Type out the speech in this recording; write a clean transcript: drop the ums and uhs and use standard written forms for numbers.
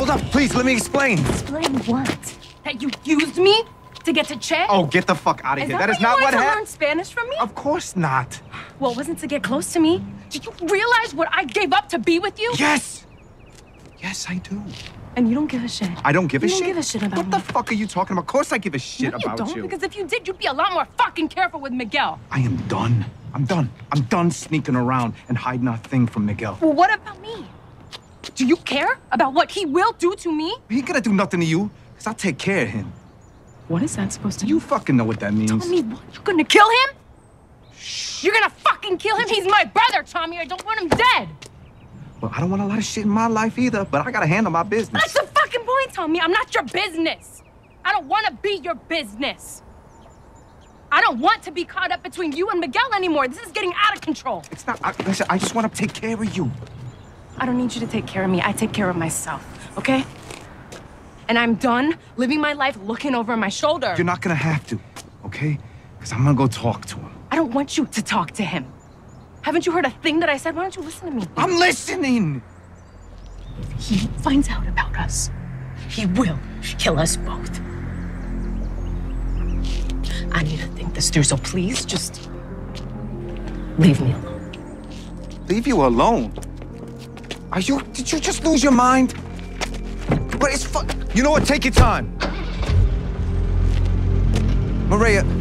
hold up, please, let me explain. Explain what? That you used me to get to Che? Oh, get the fuck out of here. That is not what happened. You wanted to happened. learn Spanish from me? Of course not. Well, it wasn't to get close to me. Do you realize what I gave up to be with you? Yes! Yes, I do. And you don't give a shit. I don't give a shit? You don't give a shit about what me. the fuck are you talking about? Of course I give a shit No, about you. you. Because if you did, you'd be a lot more fucking careful with Miguel. I am done. I'm done. I'm done sneaking around and hiding our thing from Miguel. Well, what about me? Do you care about what he will do to me? He ain't gonna do nothing to you, because I'll take care of him. What is that supposed to mean? You fucking know what that means. Tell me what? You're gonna kill him? Shh. You're gonna fucking kill him? He's my brother, Tommy. I don't want him dead. Well, I don't want a lot of shit in my life either, but I gotta handle my business. That's the fucking point, Tommy. I'm not your business. I don't want to be your business. I don't want to be caught up between you and Miguel anymore. This is getting out of control. It's not. Listen, I just want to take care of you. I don't need you to take care of me. I take care of myself, okay? And I'm done living my life looking over my shoulder. You're not gonna have to, okay? Because I'm gonna go talk to him. I don't want you to talk to him. Haven't you heard a thing that I said? Why don't you listen to me? I'm listening! If he finds out about us, he will kill us both. I need to think this through, so please just leave me alone. Leave you alone? Did you just lose your mind? But it's fun. You know what? Take your time. Maria,